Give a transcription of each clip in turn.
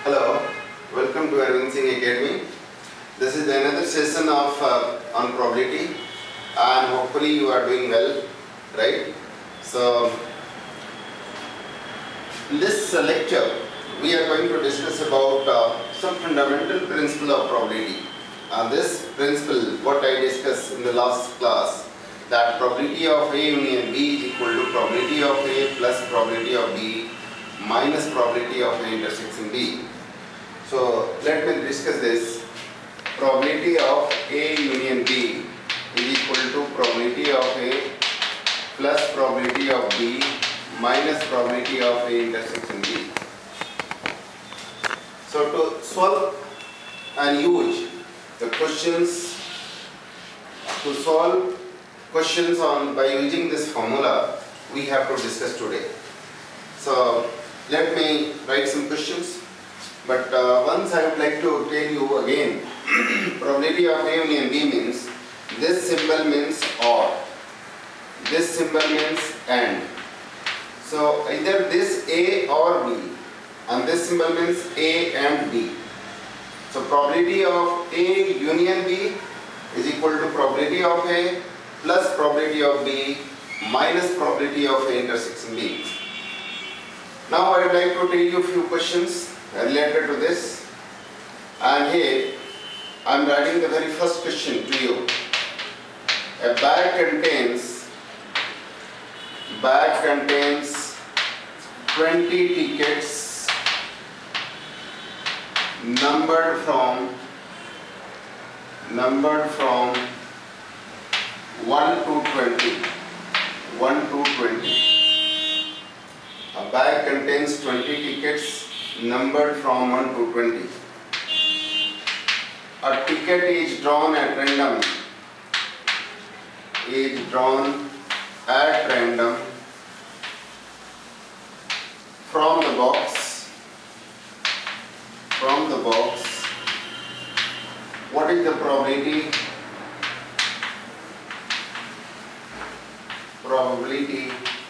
Hello, welcome to Arvind Singh Academy. This is another session of on probability, and hopefully you are doing well, right? So in this lecture we are going to discuss about some fundamental principle of probability. This principle, what I discussed in the last class, that probability of A union B is equal to probability of A plus probability of B minus probability of A intersection B. So let me discuss this. Probability of A union B is equal to probability of A plus probability of B minus probability of A intersection B. So to solve and use the questions, to solve questions by using this formula, we have to discuss today. So let me write some questions. But once I would like to tell you again, probability of A union B means this symbol means OR, this symbol means AND. So either this A or B, and this symbol means A and B. So probability of A union B is equal to probability of A plus probability of B minus probability of A intersection B. Now I would like to tell you a few questions related to this, and here I am writing the very first question to you. A bag contains 20 tickets numbered from 1 to 20. A bag contains 20 tickets numbered from 1 to 20. A ticket is drawn at random. From the box. What is the probability? Probability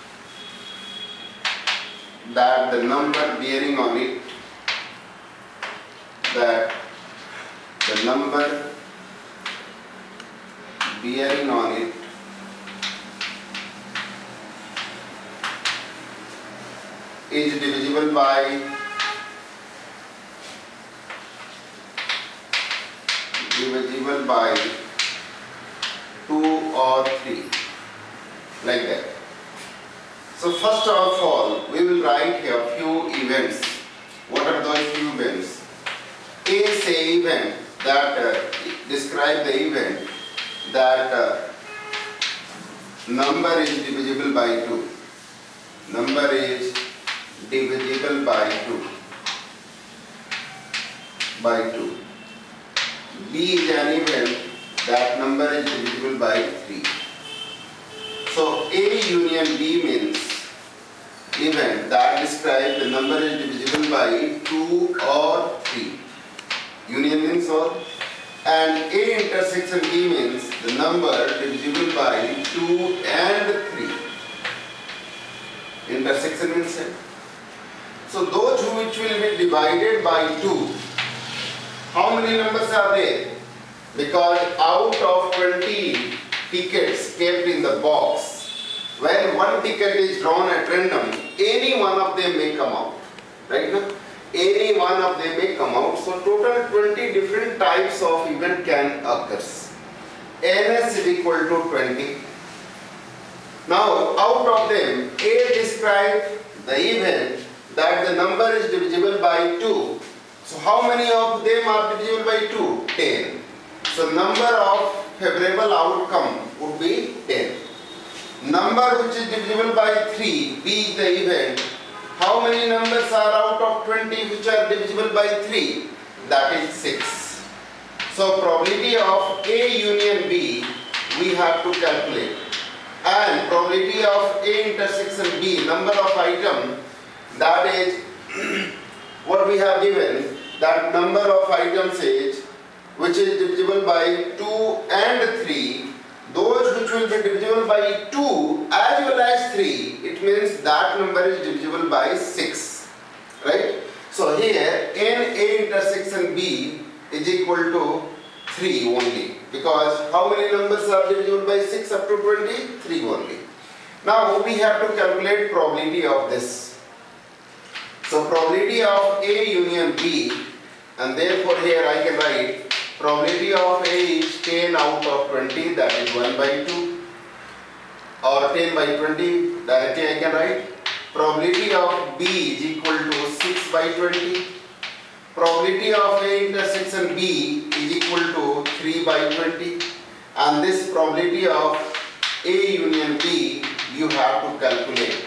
that the number bearing on it, is divisible by 2 or 3, like that. So first of all, we will write here a few events. What are those few events? A say event that describe the event that number is divisible by 2. Number is divisible by 2. B is an event that number is divisible by 3. So A union B means event that describes the number is divisible by 2 or 3. Union means or. And A intersection B means the number divisible by 2 and 3. Intersection means set. So those which will be divided by 2, how many numbers are there? Because out of 20 tickets kept in the box, when one ticket is drawn at random, any one of them may come out. Right now? Any one of them may come out. So total 20 different types of event can occur. NS is equal to 20. Now out of them, A describes the event that the number is divisible by 2. So how many of them are divisible by 2? 10. So number of favorable outcome would be 10. Number which is divisible by 3, B is the event. How many numbers are out of 20 which are divisible by 3? That is 6. So probability of A union B we have to calculate. And probability of A intersection B, number of item, that is what we have given, that number of items is which is divisible by 2 and 3. Those which will be divisible by 2 as well as 3, it means that number is divisible by 6. Right? So here here n A intersection B is equal to 3 only, because how many numbers are divisible by 6 up to 20? 3 only. Now we have to calculate probability of this. So probability of A union B, and therefore here I can write probability of A is 10 out of 20, that is 1 by 2, or 10 by 20, directly I can write. Probability of B is equal to 6 by 20. Probability of A intersection B is equal to 3 by 20. And this probability of A union B you have to calculate.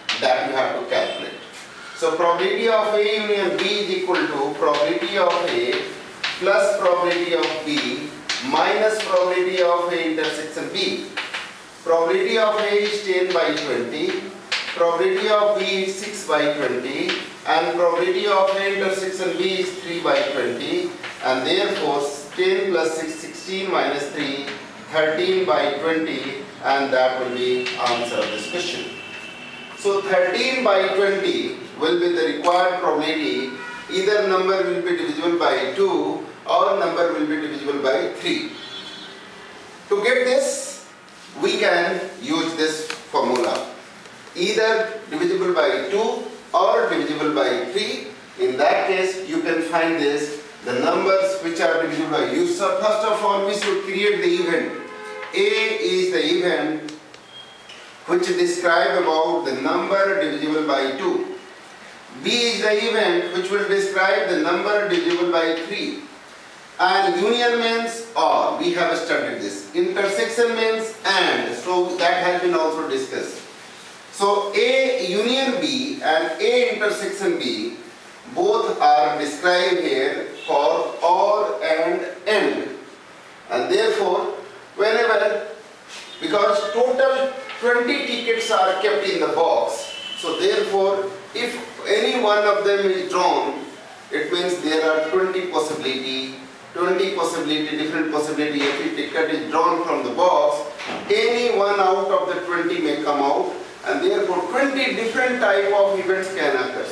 So probability of A union B is equal to probability of A plus probability of B minus probability of A intersection B. Probability of A is 10 by 20, probability of B is 6 by 20, and probability of A intersection B is 3 by 20, and therefore 10 plus 6, 16 minus 3, 13 by 20, and that will be answer of this question. So 13 by 20 will be the required probability. Either number will be divisible by 2 or number will be divisible by 3. To get this, we can use this formula. Either divisible by 2 or divisible by 3. In that case, you can find this, the numbers which are divisible by u. So first of all, we should create the event. A is the event which describe about the number divisible by 2. B is the event which will describe the number divisible by 3. And union means or, we have studied this. Intersection means and, so that has been also discussed. So A union B and A intersection B both are described here for or and end. And therefore, whenever, because total 20 tickets are kept in the box, so therefore if any one of them is drawn, it means there are 20 possibility, different possibility. Every ticket is drawn from the box, any one out of the 20 may come out, and therefore 20 different type of events can occur.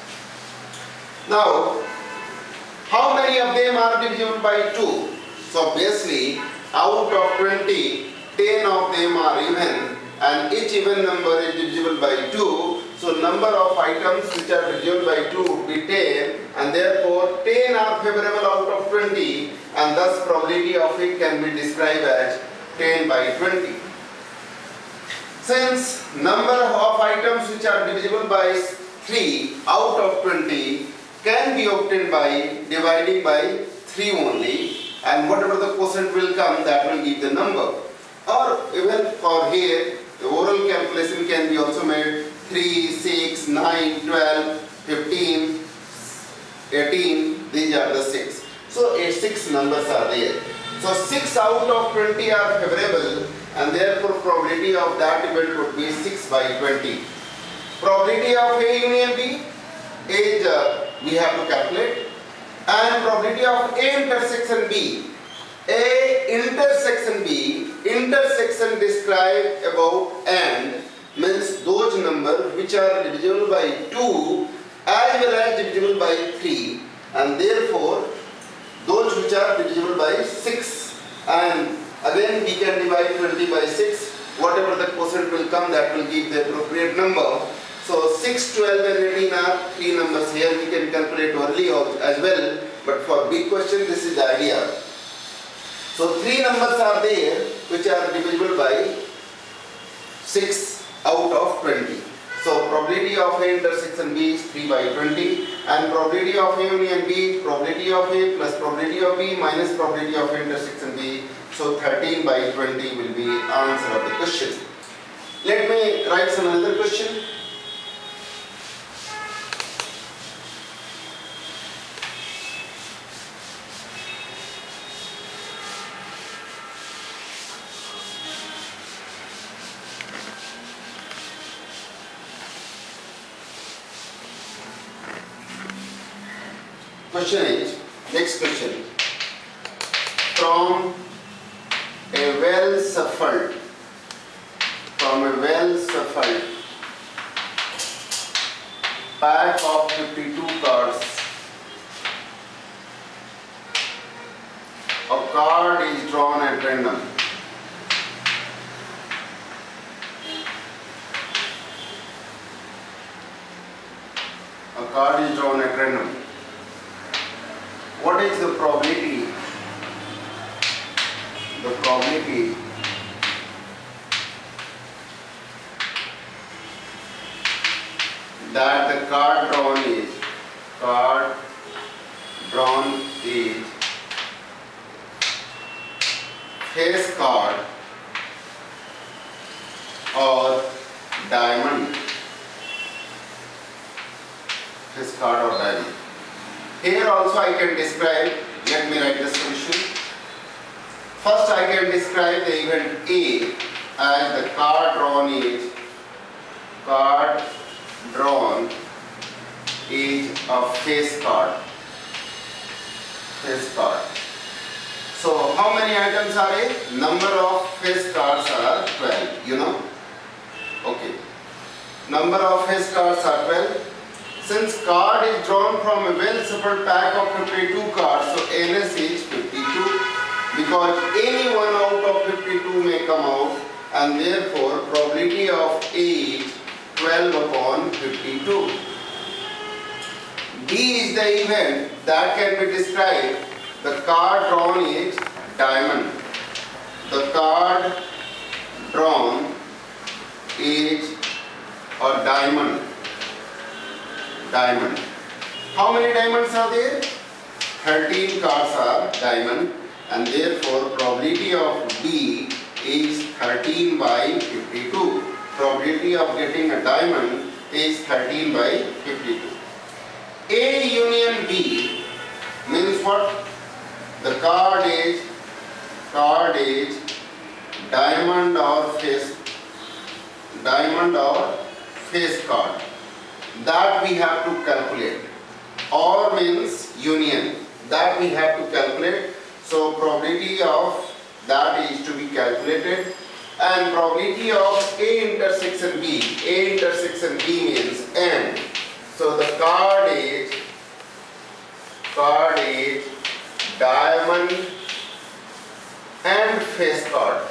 Now, how many of them are divisible by 2? So obviously, out of 20, 10 of them are even, and each even number is divisible by 2. So number of items which are divisible by 2 would be 10, and therefore 10 are favorable out of 20, and thus probability of it can be described as 10 by 20. Since number of items which are divisible by 3 out of 20 can be obtained by dividing by 3 only, and whatever the quotient will come, that will give the number. Or even for here, the oral calculation can be also made 3, 6, 9, 12, 15, 18, these are the 6. So 6 numbers are there. So 6 out of 20 are favorable, and therefore probability of that event would be 6 by 20. Probability of A union B is we have to calculate, and probability of A intersection B. A intersection B, intersection described above and means those numbers which are divisible by 2 as well as divisible by 3, and therefore those which are divisible by 6, and again we can divide 20 by 6, whatever the quotient will come, that will give the appropriate number. So 6, 12 and 18 are 3 numbers. Here we can calculate early as well, but for big question this is the idea. So 3 numbers are there which are divisible by 6 out of 20. So probability of A intersection B is 3 by 20, and probability of A union B, probability of A plus probability of B minus probability of A intersection B. So 13 by 20 will be answer of the question. Let me write some another question. Question is, next question. From a well-shuffled pack of 52 cards, random. A card is drawn at random. What is the probability? The probability that the card drawn is face card or diamond. Face card or diamond. Here also I can describe, let me write the solution. First I can describe the event A as the card drawn is a face card. Face card. So how many items are there? Number of face cards are 12, you know. Okay. Number of face cards are 12. Since card is drawn from a well-shuffled pack of 52 cards, so NS is 52. Because any one out of 52 may come out, and therefore probability of A is 12 upon 52. B is the event that can be described. The card drawn is diamond. The card drawn is a diamond. Diamond. How many diamonds are there? 13 cards are diamond, and therefore probability of B is 13 by 52. Probability of getting a diamond is 13 by 52. A union B means what? The card is diamond or face card. That we have to calculate. Or means union. That we have to calculate. So probability of that is to be calculated. And probability of A intersection B. A intersection B means N. So the card is diamond and face card.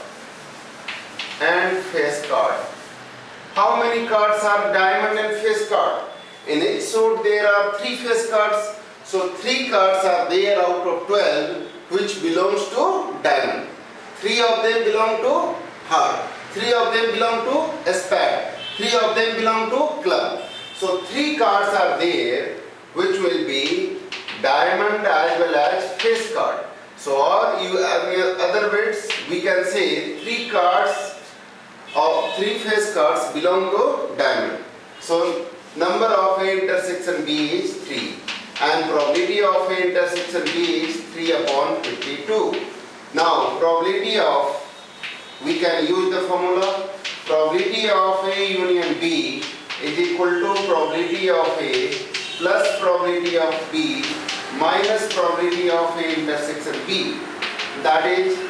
How many cards are diamond and face card? In each suit there are 3 face cards. So 3 cards are there out of 12 which belongs to diamond. 3 of them belong to heart. 3 of them belong to spade. 3 of them belong to club. So 3 cards are there which will be diamond as well as face card. So or you other words we can say 3 cards of 3 face cards belong to diamond. So number of A intersection B is 3 and probability of A intersection B is 3 upon 52. Now probability of, we can use the formula, probability of A union B is equal to probability of A plus probability of B minus probability of A intersection B. That is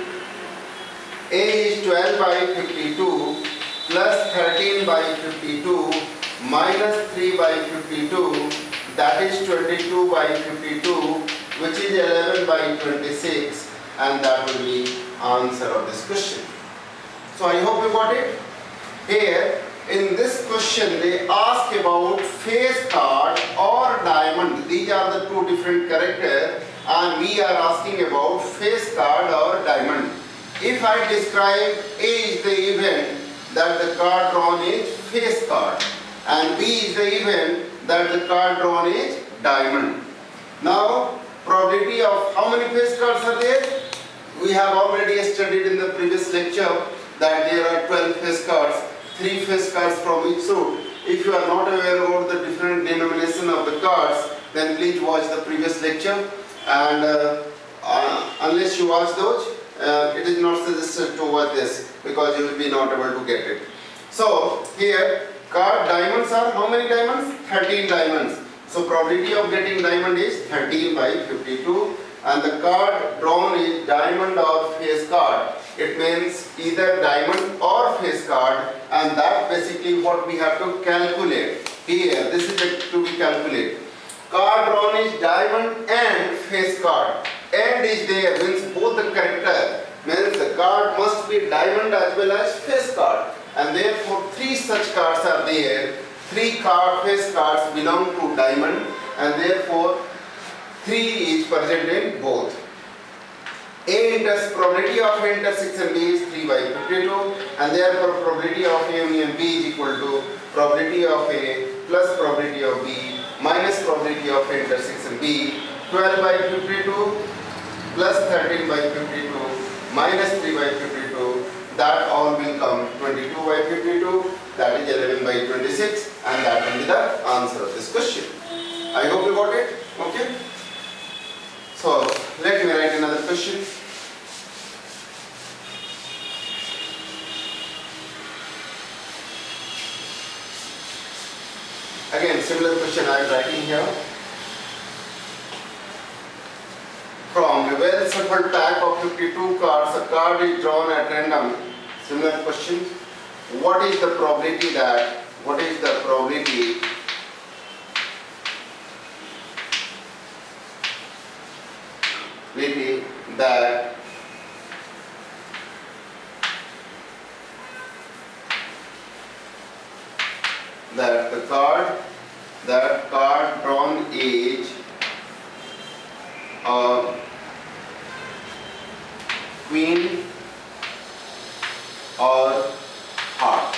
A is 12 by 52 plus 13 by 52 minus 3 by 52, that is 22 by 52, which is 11 by 26, and that will be answer of this question. So I hope you got it. Here in this question they ask about face card or diamond. These are the 2 different characters and we are asking about face card or diamond. If I describe A is the event that the card drawn is face card and B is the event that the card drawn is diamond. Now probability of how many face cards are there? We have already studied in the previous lecture that there are 12 face cards, 3 face cards from each suit. If you are not aware about the different denomination of the cards, then please watch the previous lecture, and unless you watch those, it is not suggested to watch this because you will be not able to get it. So here card diamonds are how many diamonds? 13 diamonds. So probability of getting diamond is 13 by 52 and the card drawn is diamond or face card. It means either diamond or face card, and that basically what we have to calculate. Here this is to be calculated. Card drawn is diamond and face card. And is there means both the character means the card must be diamond as well as face card, and therefore 3 such cards are there. 3 face cards belong to diamond, and therefore 3 is present in both. Probability of A intersection B is 3 by 52, and therefore probability of A union B is equal to probability of A plus probability of B minus probability of A intersection B. 12 by 52 plus 13 by 52 minus 3 by 52, that all will come 22 by 52, that is 11 by 26, and that will be the answer of this question. I hope you got it. Okay. So let me write another question. Again, similar question I am writing here. From a well shuffled pack of 52 cards, a card is drawn at random. Similar question. What is the probability that that the card drawn is queen or heart?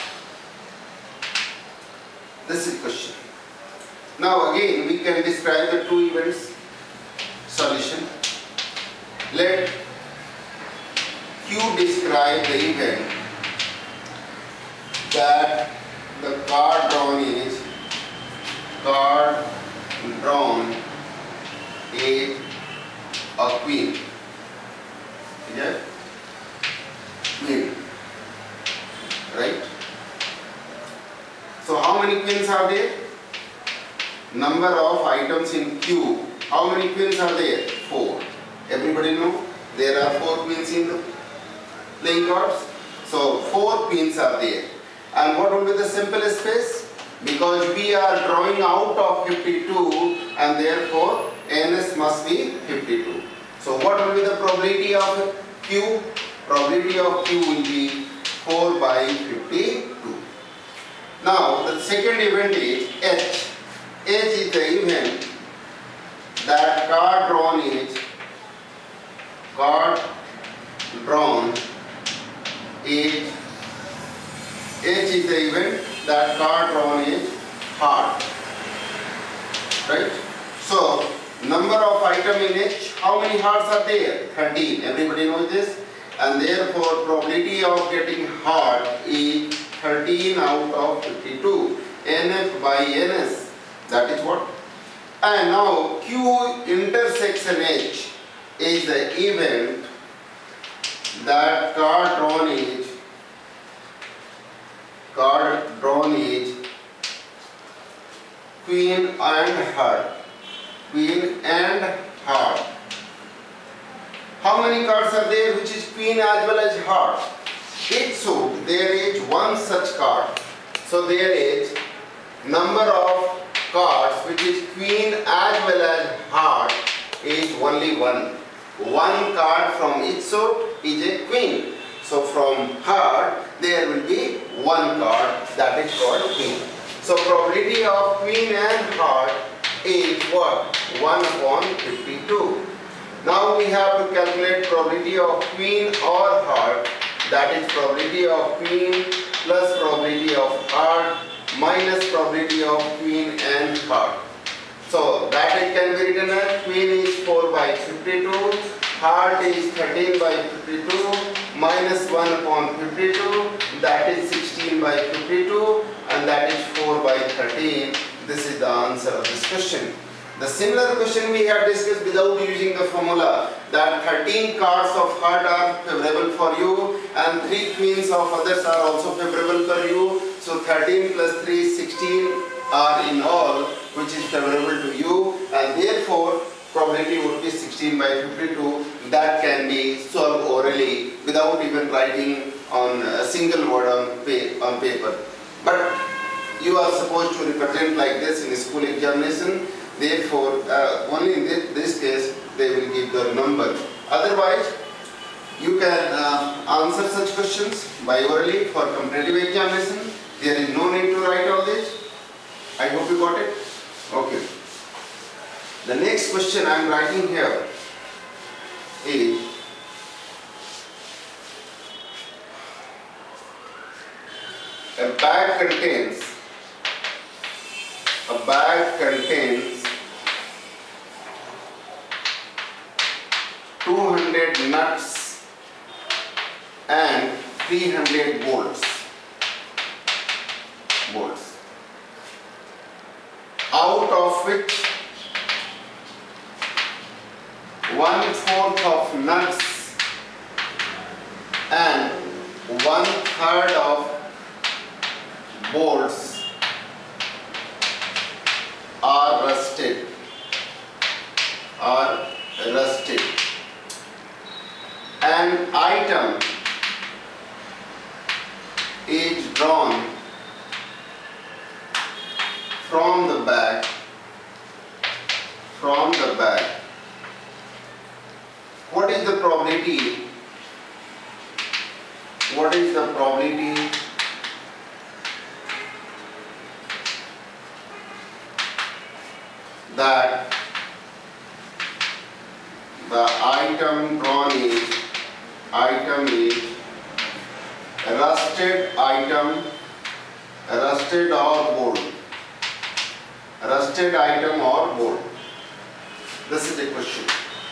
This is the question. Now again we can describe the 2 events. Solution. Let Q describe the event that the card drawn is a queen. Yeah? Queen. Right? So how many queens are there? Number of items in Q. How many queens are there? 4. Everybody know? There are 4 queens in the playing cards. So 4 queens are there. And what will be the simplest space? Because we are drawing out of 52, and therefore NS must be 52. So what will be the probability of Q? Probability of Q will be 4 by 52. Now the second event is H. H is the event that card drawn is H is the event that card drawn is heart. Right? So number of item in H, how many hearts are there? 13. Everybody knows this. And therefore probability of getting heart is 13 out of 52. NF by NS. That is what? And now Q intersection H is the event that card drawn is queen and heart. Queen and heart. How many cards are there which is queen as well as heart? It should there is one such card. So there is number of cards which is queen as well as heart is only 1. One card from each suit is a queen. So from heart there will be one card, that is called queen. So probability of queen and heart is what? 1 upon 52. Now we have to calculate probability of queen or heart, that is probability of queen plus probability of heart minus probability of queen and heart. So that it can be written as queen is 4 by 52, heart is 13 by 52 minus 1 upon 52, that is 16 by 52, and that is 4 by 13. This is the answer of this question. The similar question we have discussed without using the formula, that 13 cards of heart are favorable for you and 3 queens of others are also favorable for you. So 13 plus 3 16 are in all which is favorable to you, and therefore probability would be 16 by 52. That can be solved orally without even writing on a single word on paper. But you are supposed to represent like this in school examination. Therefore, only in this case they will give the number. Otherwise, You can answer such questions by orally for competitive examination. There is no need to write all this. I hope you got it. Okay. The next question I am writing here is a bag contains 200 nuts and 300 bolts. Out of which 1/4 of nuts and 1/3 of bolts are rusted. An item is drawn from the bag. What is the probability? That the item drawn is rusted item or bolt. This is the question.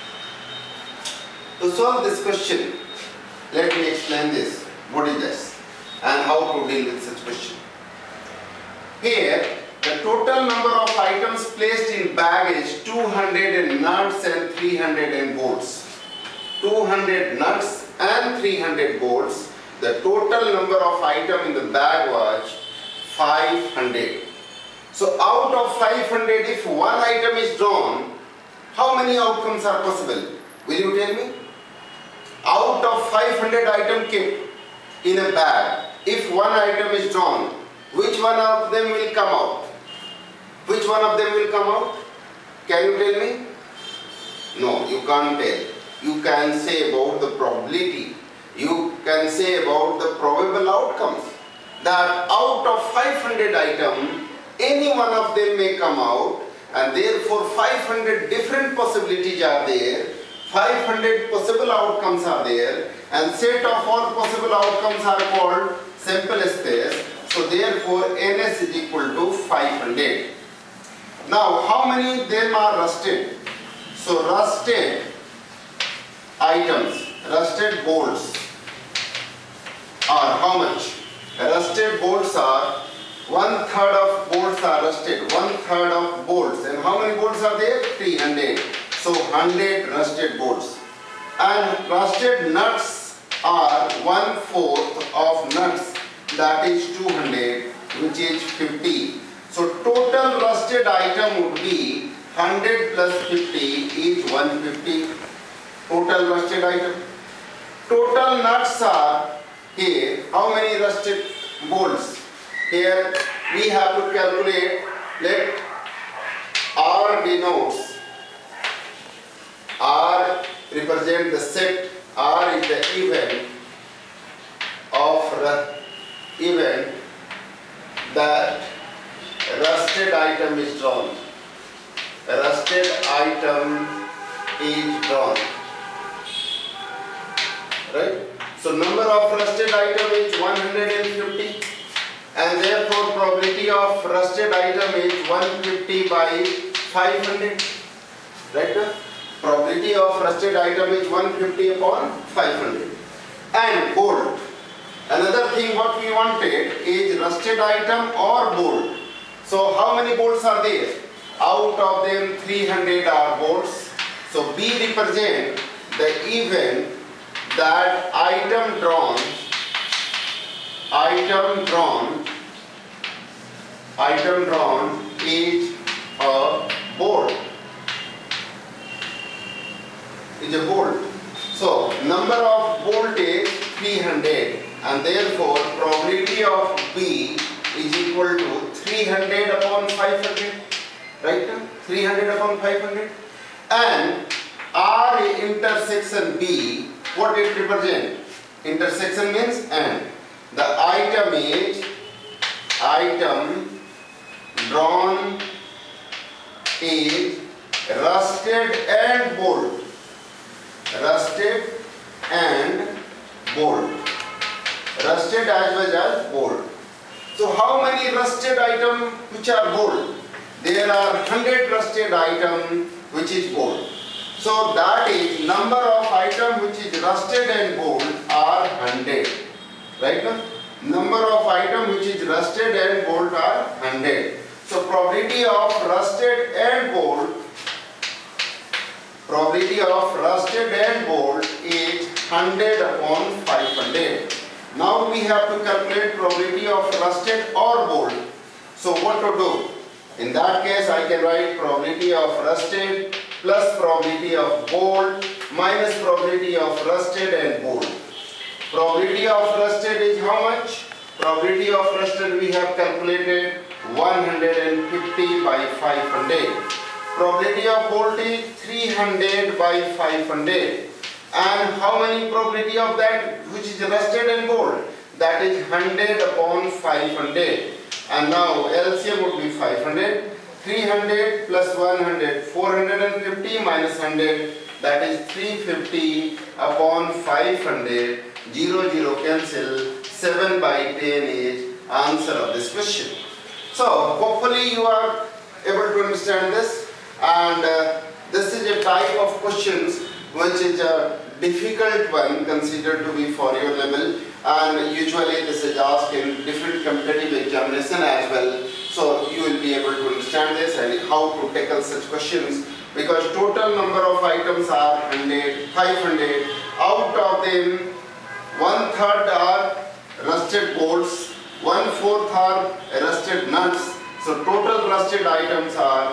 To solve this question, let me explain this. What is this and how to deal with such question. Here, the total number of items placed in bag is 200 nuts and 300 bolts. 200 nuts and 300 bolts. The total number of items in the bag was 500. So out of 500, if one item is drawn, how many outcomes are possible? Will you tell me? Out of 500 items kept in a bag, if one item is drawn, which one of them will come out? Which one of them will come out? Can you tell me? No, you can't tell. You can say about the probability. You can say about the probable outcomes. That out of 500 items, any one of them may come out, and therefore 500 different possibilities are there. 500 possible outcomes are there, and set of all possible outcomes are called sample space. So therefore NS is equal to 500. Now how many of them are rusted? So rusted items, rusted bolts are how much? Rusted bolts are 1/3 of bolts are rusted, 1/3 of bolts. And how many bolts are there? 300. So 100 rusted bolts. And rusted nuts are 1/4 of nuts, that is 200, which is 50. So total rusted item would be 100 plus 50 is 150. Total rusted item. Total nuts are here. How many rusted bolts? Here we have to calculate. Let R denotes. R represent the set. R is the event that rusted item is drawn. A rusted item is drawn. Right? So number of rusted item is 150, and therefore probability of rusted item is 150 by 500. Right? Probability of rusted item is 150 upon 500. And bolt. Another thing what we wanted is rusted item or bolt. So how many bolts are there? Out of them 300 are bolts. So B represent the event that item drawn is a bolt. Is a bolt. So number of bolt is 300, and therefore probability of B is equal to 300 upon 500. Right? 300 upon 500. And R intersection B what it represents? Intersection means and. The item is drawn is rusted and bold. Rusted and bold. Rusted as well as bold. So how many rusted items which are bold? There are 100 rusted items which is bold. So that is number of items which is rusted and bold are 100. Right now? Number of items which is rusted and bold are 100. So probability of rusted and bold is 100 upon 500. Now we have to calculate probability of rusted or bold. So what to do? In that case I can write probability of rusted plus probability of bold minus probability of rusted and bold. Probability of rusted is how much? Probability of rusted we have calculated 150 by 500. Probability of bold is 300 by 500. And how many probability of that which is rusted and bold? That is 100 upon 500. And now LCM would be 500. 300 plus 100, 450 minus 100, that is 350 upon 500. 0, 0 cancel. 7 by 10 is answer of this question. So hopefully you are able to understand this. And this is a type of questions which is a difficult one considered to be for your level, and usually this is asked in different competitive examination as well. So you will be able to understand this and how to tackle such questions, because total number of items are 500. Out of them 1/3 are rusted bolts, 1/4 are rusted nuts. So total rusted items are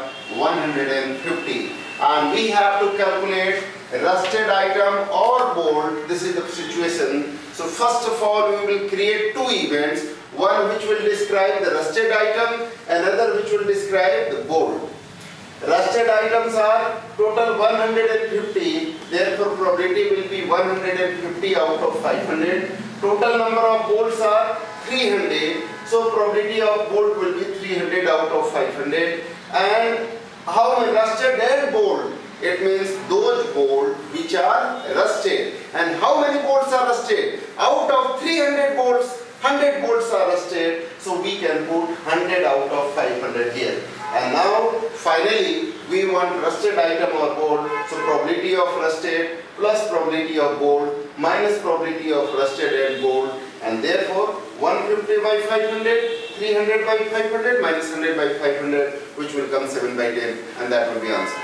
150, and we have to calculate rusted item or bolt. This is the situation. So first of all we will create two events, one which will describe the rusted item, another which will describe the bolt. Rusted items are total 150, therefore probability will be 150 out of 500. Total number of bolts are 300, so probability of bolt will be 300 out of 500. And how many rusted and bolt? It means those bolts which are rusted. And how many bolts are rusted? Out of 300 bolts, 100 bolts are rusted, so we can put 100 out of 500 here. And now finally we want rusted item or bolt, so probability of rusted plus probability of bolt minus probability of rusted and bolt, and therefore 150 by 500, 300 by 500 minus 100 by 500, which will come 7 by 10, and that will be answer.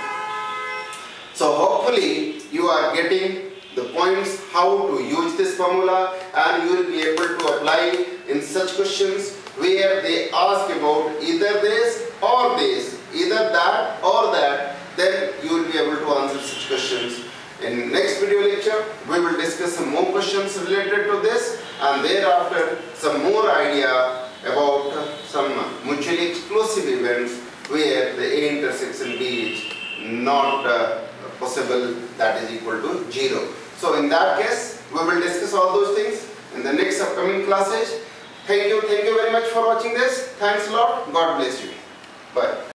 So hopefully you are getting the points how to use this formula, and you will be able to apply in such questions where they ask about either this or this, either that or that, then you will be able to answer such questions. In next video lecture, we will discuss some more questions related to this, and thereafter some more idea about some mutually exclusive events where the A intersection B is not possible, that is equal to 0. So in that case, we will discuss all those things in the next upcoming classes. Thank you very much for watching this. Thanks a lot. God bless you. Bye.